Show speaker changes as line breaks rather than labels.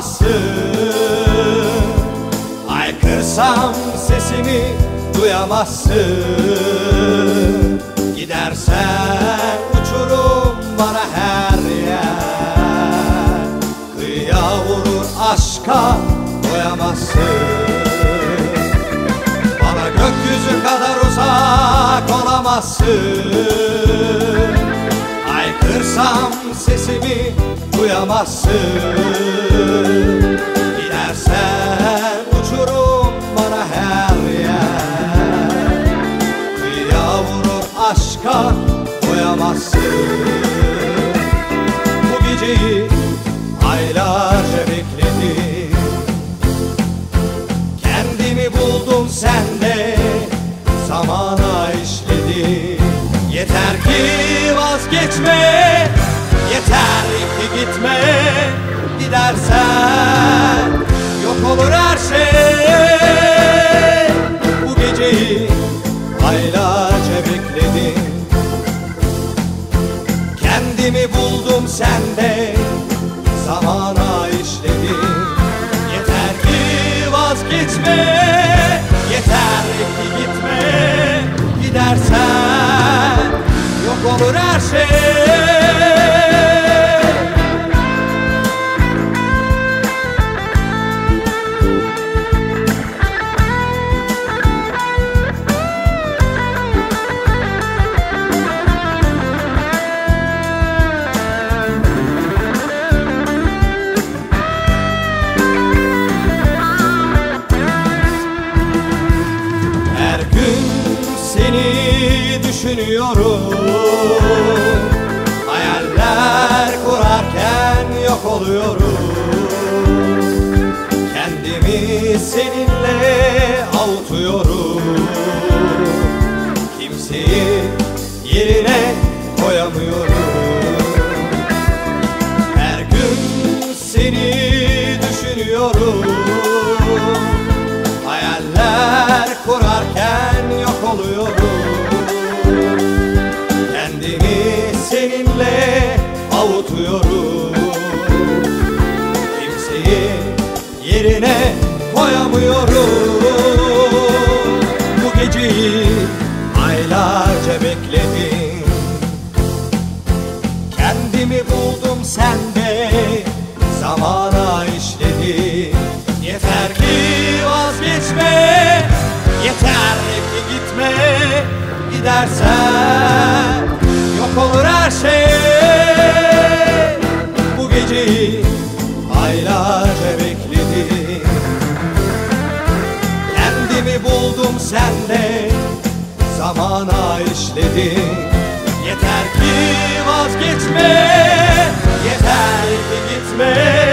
olamazsın. Haykırsam sesimi duyamazsın. Gidersen uçurum bana her yer. Kıyıya vurur aşka doyamazsın. Bana gökyüzü kadar uzak olamazsın. Haykırsam sesimi duyamazsın. Gidersen uçurum bana her yer. Kıyıya vurur aşka doyamazsın. Bu geceyi aylarca bekledim. Kendimi buldum sende, zamana işledim. Yeter ki vazgeçme, yeter ki gitme. Gidersen yok olur her şey. Bu geceyi aylarca bekledim. Kendimi buldum sende, zamana işledim. Yeter ki vazgeçme, yeter ki gitme. Gidersen yok olur her şey. Seni düşünüyorum, hayaller kurarken yok oluyorum. Kendimi seninle avutuyorum. Kimseyi yerine koyamıyorum. Her gün seni düşünüyorum, hayaller kurarken yok oluyorum. Kendimi seninle avutuyorum. Kimseyi yerine koyamıyorum. Bu geceyi aylarca bekledim. Kendimi buldum sende, zamana işledim. Yeter ki vazgeçme, yeter ki gitme. Gidersen yok olur her şey. Bu geceyi aylarca bekledim. Kendimi buldum sende, zamana işledim. Yeter ki vazgeçme, yeter ki gitme.